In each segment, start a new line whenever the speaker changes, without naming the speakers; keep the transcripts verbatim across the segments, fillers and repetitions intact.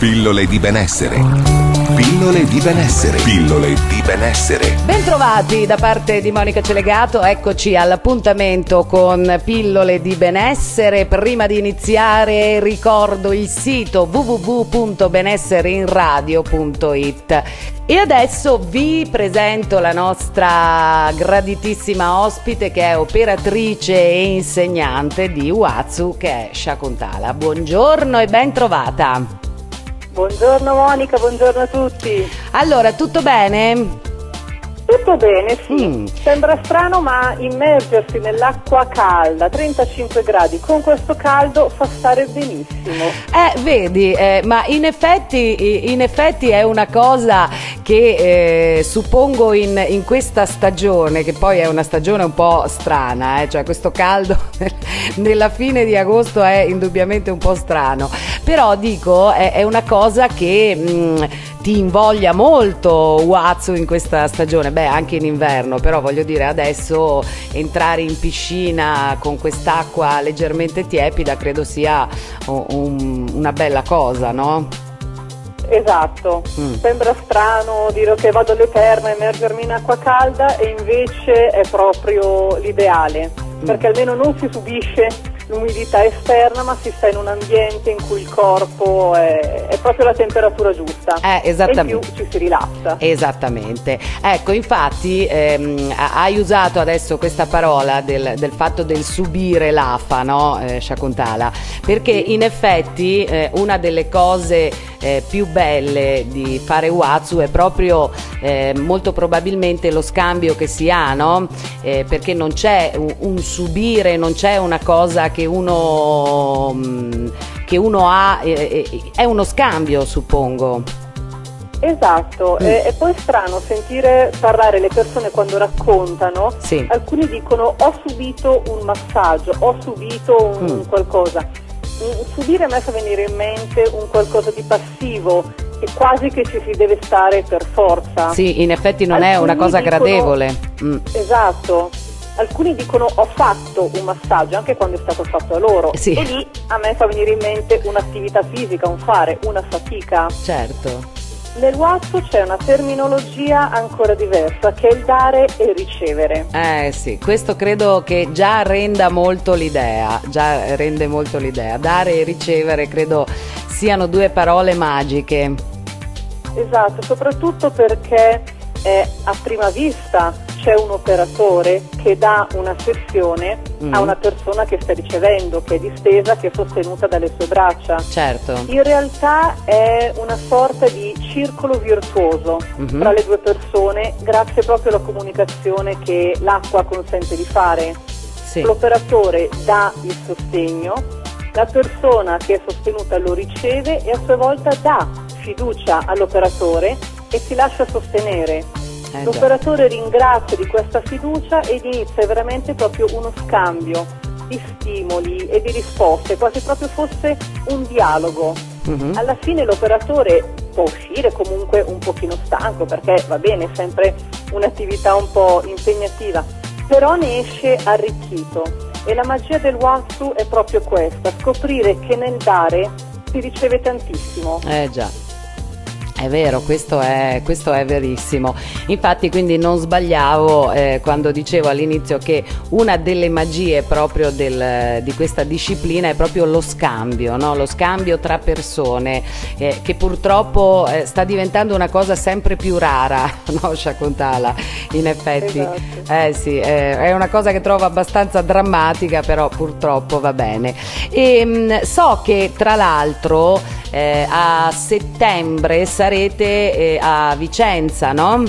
Pillole di benessere. Pillole di benessere. Pillole di benessere.
Bentrovati da parte di Monica Celegato, eccoci all'appuntamento con Pillole di benessere. Prima di iniziare ricordo il sito w w w punto benesserinradio punto it. E adesso vi presento la nostra graditissima ospite, che è operatrice e insegnante di Watsu, che è Shakuntala. Buongiorno e ben trovata.
Buongiorno Monica, buongiorno a tutti.
Allora, tutto bene?
Tutto bene, sì.
Mm.
Sembra strano, ma immergersi nell'acqua calda, trentacinque gradi, con questo caldo fa stare benissimo.
Eh, vedi, eh, ma in effetti, in effetti è una cosa che eh, suppongo in, in questa stagione, che poi è una stagione un po' strana, eh, cioè questo caldo nella fine di agosto è indubbiamente un po' strano, però dico è, è una cosa che mh, ti invoglia molto Watsu in questa stagione, beh anche in inverno, però voglio dire adesso entrare in piscina con quest'acqua leggermente tiepida credo sia un, una bella cosa, no?
Esatto, mm. Sembra strano dire che vado alle terme, immergermi in acqua calda, e invece è proprio l'ideale, mm. perché almeno non si subisce l'umidità esterna, ma si sta in un ambiente in cui il corpo è, è proprio la temperatura giusta,
eh, esattamente.
E in più ci si rilassa.
Esattamente, ecco, infatti ehm, hai usato adesso questa parola del, del fatto del subire l'afa, no, eh, Shakuntala, perché in effetti eh, una delle cose eh, più belle di fare Watsu è proprio eh, molto probabilmente lo scambio che si ha, no? Eh, perché non c'è un, un subire, non c'è una cosa che uno che uno ha, eh, è uno scambio, suppongo.
Esatto, mm. e, e poi è strano sentire parlare le persone quando raccontano, sì. Alcuni dicono ho subito un massaggio, ho subito un mm. qualcosa. Subire a me fa venire in mente un qualcosa di passivo, e quasi che ci si deve stare per forza.
Sì, in effetti non Alcuni è una cosa dicono, gradevole. Mm.
Esatto. Alcuni dicono ho fatto un massaggio anche quando è stato fatto a loro, sì. E lì a me fa venire in mente un'attività fisica, un fare, una fatica.
Certo.
Nel Watsu c'è una terminologia ancora diversa, che è il dare e ricevere.
Eh sì, questo credo che già renda molto l'idea, già rende molto l'idea. Dare e ricevere credo siano due parole magiche.
Esatto, soprattutto perché eh, a prima vista c'è un operatore che dà una sessione mm. a una persona che sta ricevendo, che è distesa, che è sostenuta dalle sue braccia.
Certo.
In realtà è una sorta di circolo virtuoso mm-hmm. tra le due persone, grazie proprio alla comunicazione che l'acqua consente di fare. Sì. L'operatore dà il sostegno, la persona che è sostenuta lo riceve e a sua volta dà fiducia all'operatore e si lascia sostenere. Eh L'operatore ringrazia di questa fiducia ed inizia veramente proprio uno scambio di stimoli e di risposte, quasi proprio fosse un dialogo. Mm-hmm. Alla fine l'operatore può uscire comunque un pochino stanco, perché va bene, è sempre un'attività un po' impegnativa, però ne esce arricchito. E la magia del Watsu è proprio questa, scoprire che nel dare si riceve tantissimo.
Eh già. È vero, questo è, questo è verissimo. Infatti quindi non sbagliavo eh, quando dicevo all'inizio che una delle magie proprio del, di questa disciplina è proprio lo scambio, no? Lo scambio tra persone, eh, che purtroppo eh, sta diventando una cosa sempre più rara, no Shakuntala? In effetti, esatto. eh, sì, eh, è una cosa che trovo abbastanza drammatica, però purtroppo va bene. E, mh, so che tra l'altro eh, a settembre sarete eh, a Vicenza, no?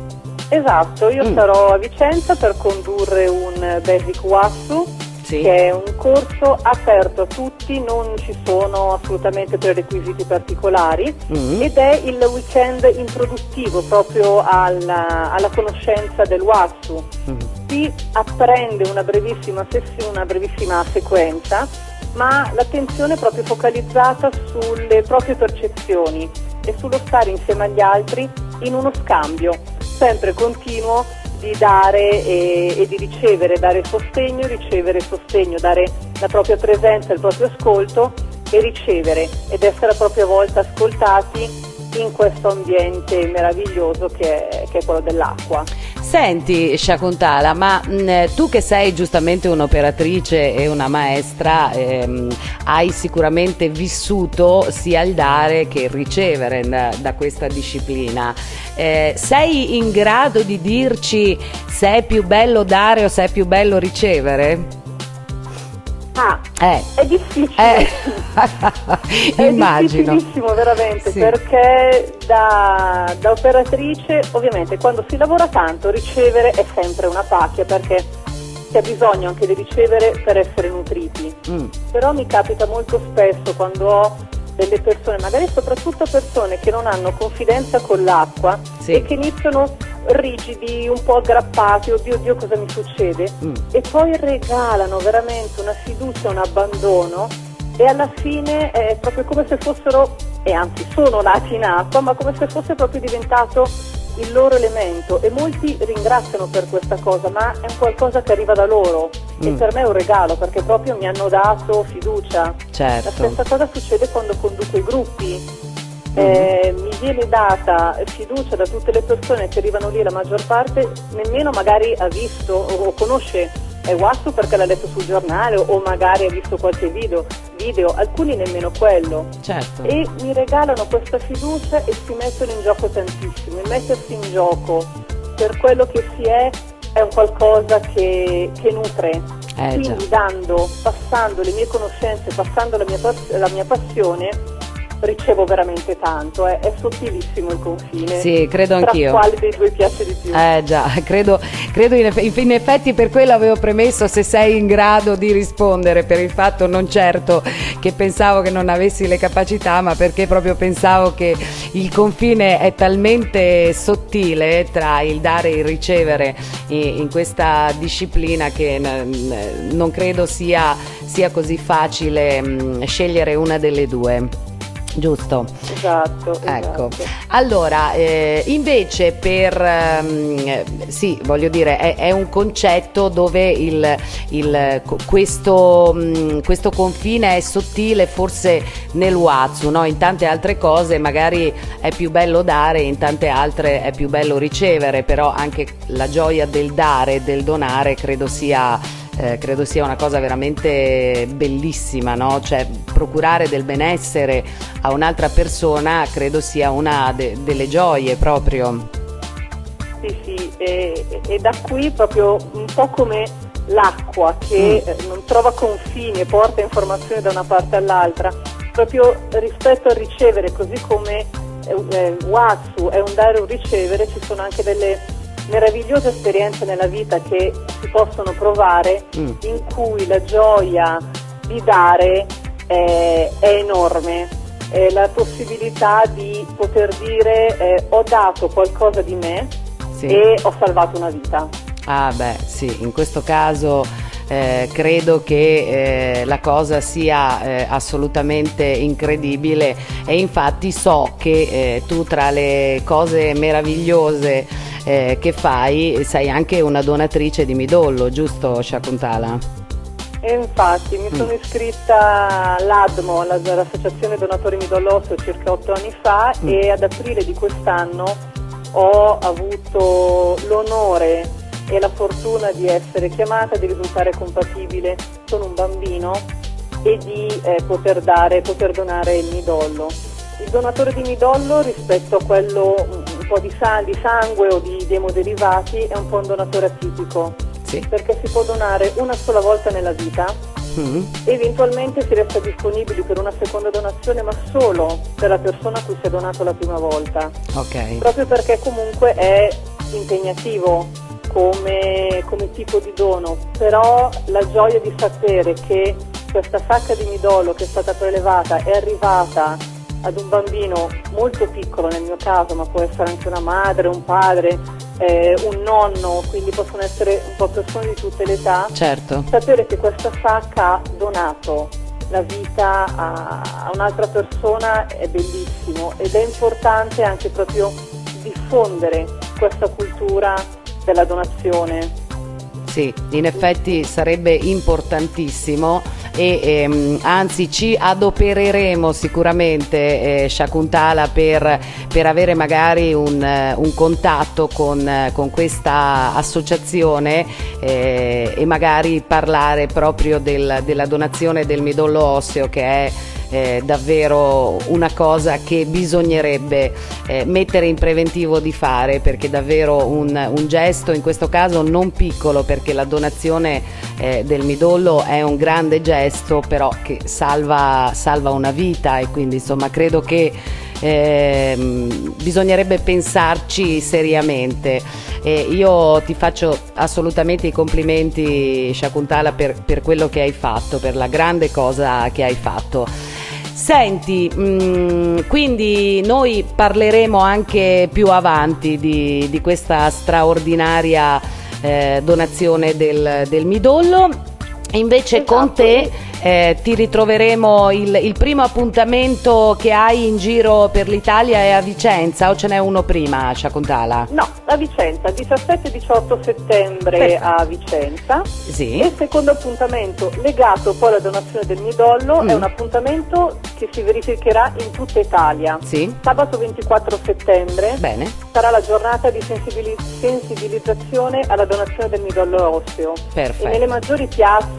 Esatto, io mm. sarò a Vicenza per condurre un Basic Watsu, sì. che è un corso aperto a tutti, non ci sono assolutamente prerequisiti particolari, mm. ed è il weekend introduttivo proprio alla, alla conoscenza del Watsu. Mm. Si apprende una brevissima sessione, una brevissima sequenza, ma l'attenzione è proprio focalizzata sulle proprie percezioni e sullo stare insieme agli altri in uno scambio sempre continuo di dare e, e di ricevere, dare sostegno, ricevere sostegno, dare la propria presenza, il proprio ascolto, e ricevere ed essere a propria volta ascoltati in questo ambiente meraviglioso che è, che è quello dell'acqua.
Senti Shakuntala, ma mh, tu che sei giustamente un'operatrice e una maestra, ehm, hai sicuramente vissuto sia il dare che il ricevere da, da questa disciplina. Eh, sei in grado di dirci se è più bello dare o se è più bello ricevere?
Ah,
eh.
è difficile,
eh. Immagino.
È difficilissimo veramente,
sì.
Perché da, da operatrice ovviamente quando si lavora tanto ricevere è sempre una pacchia, perché si ha bisogno anche di ricevere per essere nutriti, mm. Però mi capita molto spesso quando ho delle persone, magari soprattutto persone che non hanno confidenza con l'acqua, sì. E che iniziano rigidi, un po' aggrappati, oddio, oddio cosa mi succede, mm. E poi regalano veramente una fiducia, un abbandono, e alla fine è proprio come se fossero, e anzi sono nati in acqua, ma come se fosse proprio diventato il loro elemento, e molti ringraziano per questa cosa, ma è un qualcosa che arriva da loro, mm. E per me è un regalo, perché proprio mi hanno dato fiducia.
Certo.
La stessa cosa succede quando conduco i gruppi. Eh, mi viene data fiducia da tutte le persone che arrivano lì, la maggior parte nemmeno magari ha visto o conosce Ewatsu perché l'ha letto sul giornale o magari ha visto qualche video, video, alcuni nemmeno quello.
Certo. E
mi regalano questa fiducia e si mettono in gioco tantissimo. Il mettersi in gioco per quello che si è è un qualcosa che, che nutre. Eh, Quindi già. dando, passando le mie conoscenze, passando la mia, la mia passione, ricevo veramente tanto, eh. È sottilissimo il confine.
Sì, credo anch'io.
Tra quale dei due piace di più?
Eh già, credo, credo in, eff- in effetti per quello avevo premesso se sei in grado di rispondere, per il fatto non certo che pensavo che non avessi le capacità, ma perché proprio pensavo che il confine è talmente sottile tra il dare e il ricevere in, in questa disciplina che n- non credo sia, sia così facile mh, scegliere una delle due. Giusto?
Esatto,
ecco.
Esatto.
Allora, eh, invece per, ehm, sì, voglio dire, è, è un concetto dove il, il, questo, mh, questo confine è sottile forse nel Watsu, no? In tante altre cose magari è più bello dare, in tante altre è più bello ricevere, però anche la gioia del dare, del donare, credo sia... Eh, credo sia una cosa veramente bellissima, no? Cioè procurare del benessere a un'altra persona credo sia una de- delle gioie proprio.
Sì, sì, e, e da qui proprio un po' come l'acqua che mm. eh, non trova confini e porta informazioni da una parte all'altra, proprio rispetto a ricevere, così come eh, eh, Watsu è un dare e un ricevere, ci sono anche delle meravigliose esperienze nella vita che si possono provare, mm. in cui la gioia di dare è, è enorme, è la possibilità di poter dire eh, ho dato qualcosa di me, sì. E ho salvato una vita.
Ah beh sì, in questo caso eh, credo che eh, la cosa sia eh, assolutamente incredibile, e infatti so che eh, tu tra le cose meravigliose Eh, che fai, sei anche una donatrice di midollo, giusto Shakuntala?
E infatti mi sono mm. iscritta all'A D M O, all'Associazione Donatori Midollo Osseo, circa otto anni fa, mm. e ad aprile di quest'anno ho avuto l'onore e la fortuna di essere chiamata, di risultare compatibile con un bambino e di eh, poter dare, poter donare il midollo. Il donatore di midollo, rispetto a quello un po' di, sa- di sangue o di, di emoderivati, è un po' un donatore atipico, sì. Perché si può donare una sola volta nella vita, mm-hmm. Eventualmente si resta disponibili per una seconda donazione, ma solo per la persona a cui si è donato la prima volta,
okay.
Proprio perché comunque è impegnativo come, come tipo di dono, però la gioia di sapere che questa sacca di midollo che è stata prelevata è arrivata ad un bambino molto piccolo, nel mio caso, ma può essere anche una madre, un padre, eh, un nonno, quindi possono essere un po' persone di tutte le età.
Certo.
Sapere che questa sacca ha donato la vita a, a un'altra persona è bellissimo, ed è importante anche proprio diffondere questa cultura della donazione.
Sì, in effetti sarebbe importantissimo e ehm, anzi ci adopereremo sicuramente, eh, Shakuntala, per, per avere magari un, un contatto con, con questa associazione eh, e magari parlare proprio del, della donazione del midollo osseo, che è Eh, davvero una cosa che bisognerebbe eh, mettere in preventivo di fare, perché davvero un, un gesto, in questo caso non piccolo, perché la donazione eh, del midollo è un grande gesto, però che salva, salva una vita, e quindi insomma credo che eh, bisognerebbe pensarci seriamente. Eh, io ti faccio assolutamente i complimenti, Shakuntala, per, per quello che hai fatto, per la grande cosa che hai fatto. Senti, mh, quindi noi parleremo anche più avanti di, di questa straordinaria eh, donazione del, del midollo. Invece esatto. Con te eh, ti ritroveremo, il, il primo appuntamento che hai in giro per l'Italia è a Vicenza, o ce n'è uno prima, Shakuntala?
No, a Vicenza, diciassette diciotto settembre Perfetto. A Vicenza.
Sì.
E il secondo appuntamento legato poi alla donazione del midollo mm. è un appuntamento che si verificherà in tutta Italia.
Sì.
Sabato ventiquattro settembre
Bene.
sarà la giornata di sensibili- sensibilizzazione alla donazione del midollo osseo.
Perfetto.
E nelle maggiori piazze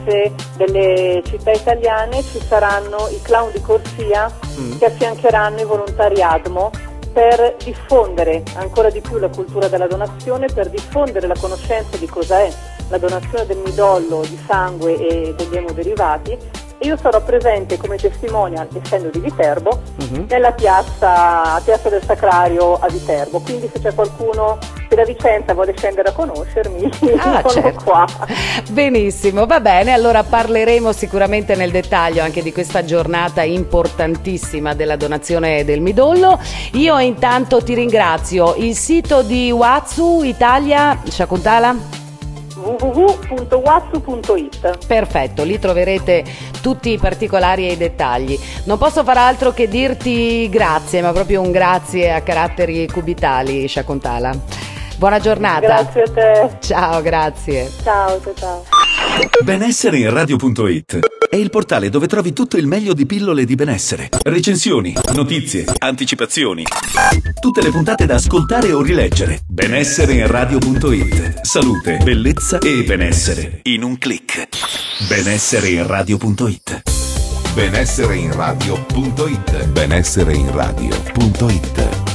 delle città italiane ci saranno i clown di corsia mm. che affiancheranno i volontari A D M O per diffondere ancora di più la cultura della donazione, per diffondere la conoscenza di cosa è la donazione del midollo, di sangue e degli emoderivati. E io sarò presente come testimonial, essendo di Viterbo, uh-huh. nella piazza, piazza del Sacrario a Viterbo. Quindi se c'è qualcuno che da Vicenza vuole scendere a conoscermi,
ah, sono certo.
qua.
Benissimo, va bene. Allora parleremo sicuramente nel dettaglio anche di questa giornata importantissima della donazione del midollo. Io intanto ti ringrazio. Il sito di Watsu Italia, Shakuntala?
w w w punto watsu punto it.
Perfetto, lì troverete tutti i particolari e i dettagli. Non posso far altro che dirti grazie, ma proprio un grazie a caratteri cubitali, Shakuntala. Buona giornata.
Grazie a te.
Ciao, grazie.
Ciao, ciao, ciao.
Benessere in radio punto it è il portale dove trovi tutto il meglio di pillole di benessere, recensioni, notizie, anticipazioni, tutte le puntate da ascoltare o rileggere. Benessere in radio punto it. Salute, bellezza e benessere in un click. Benessere in radio punto it. Benessere in radio punto it. Benessere in radio punto it.